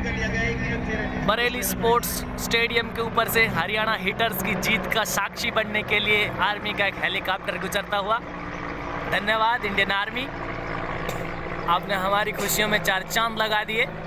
Bareilly sports stadium के ऊपर से हरियाणा हिटर्स की जीत का साक्षी बनने के लिए आर्मी का एक हेलीकॉप्टर गुजरता हुआ। धन्यवाद इंडियन आर्मी, आपने हमारी खुशियों में चार चांद लगा दिए।